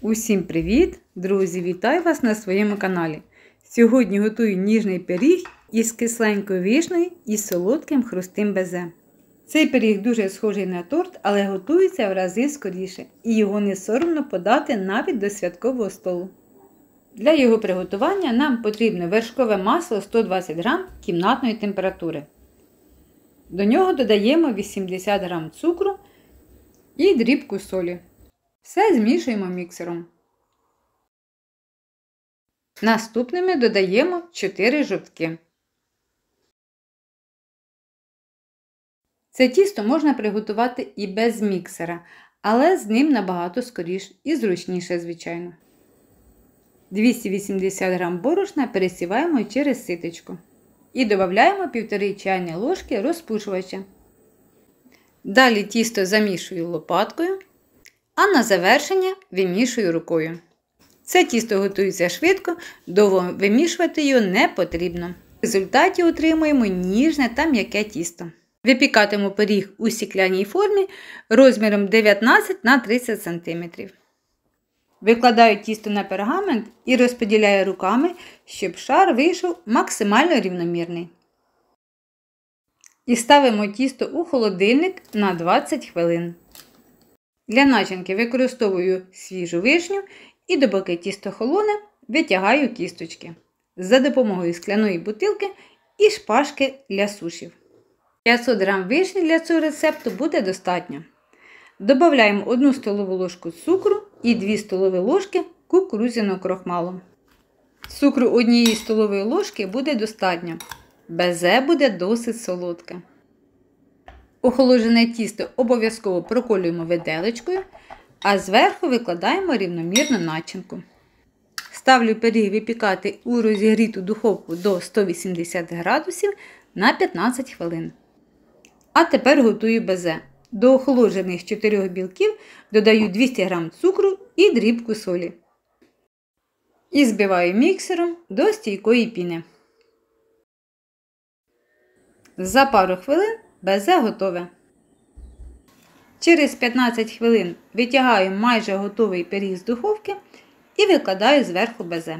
Усім привіт! Друзі, вітаю вас на своєму каналі. Сьогодні готую ніжний пиріг із кисленькою вишнею і солодким хрустим безе. Цей пиріг дуже схожий на торт, але готується в рази скоріше і його не соромно подати навіть до святкового столу. Для його приготування нам потрібно вершкове масло 120 г кімнатної температури. До нього додаємо 80 г цукру і дрібку солі. Все змішуємо міксером. Наступними додаємо 4 жовтки. Це тісто можна приготувати і без міксера, але з ним набагато скоріше і зручніше, звичайно. 280 г борошна пересіваємо через ситечко. І додаємо 1,5 чайні ложки розпушувача. Далі тісто замішую лопаткою, а на завершення вимішую рукою. Це тісто готується швидко, довго вимішувати його не потрібно. В результаті отримуємо ніжне та м'яке тісто. Випікатиму пиріг у стеклянній формі розміром 19 на 30 см. Викладаю тісто на пергамент і розподіляю руками, щоб шар вийшов максимально рівномірний. І ставимо тісто у холодильник на 20 хвилин. Для начинки використовую свіжу вишню і допоки тісто холоне, витягаю кісточки за допомогою скляної бутилки і шпажки для сушів. 500 г вишні для цього рецепту буде достатньо. Додаємо 1 столову ложку цукру і 2 столові ложки кукурудзяного крохмалу. Цукру 1 столової ложки буде достатньо. Безе буде досить солодке. Охолоджене тісто обов'язково проколюємо виделечкою, а зверху викладаємо рівномірну начинку. Ставлю пиріг випікати у розігріту духовку до 180 градусів на 15 хвилин. А тепер готую безе. До охолоджених 4 білків додаю 200 г цукру і дрібку солі. І збиваю міксером до стійкої піни. За пару хвилин безе готове. Через 15 хвилин витягаю майже готовий пиріг з духовки і викладаю зверху безе.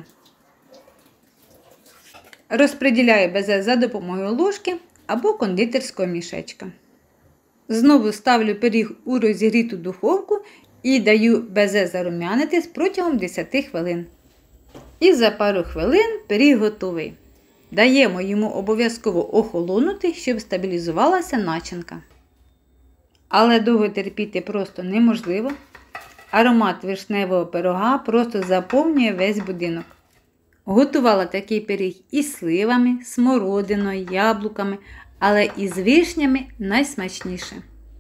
Розподіляю безе за допомогою ложки або кондитерського мішечка. Знову ставлю пиріг у розігріту духовку і даю безе зарум'янитись протягом 10 хвилин. І за пару хвилин пиріг готовий. Даємо йому обов'язково охолонути, щоб стабілізувалася начинка. Але довго терпіти просто неможливо. Аромат вишневого пирога просто заповнює весь будинок. Готувала такий пиріг із сливами, смородиною, яблуками, але із вишнями найсмачніше.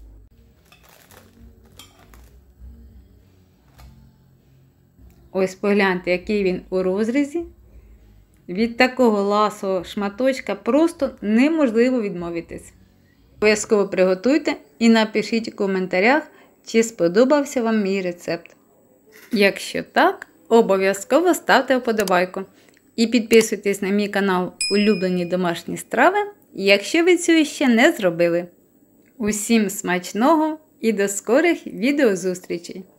Ось погляньте, який він у розрізі. Від такого ласого шматочка просто неможливо відмовитись. Обов'язково приготуйте і напишіть у коментарях, чи сподобався вам мій рецепт. Якщо так, обов'язково ставте вподобайку. І підписуйтесь на мій канал Улюблені домашні страви, якщо ви цього ще не зробили. Усім смачного і до скорих відеозустрічей!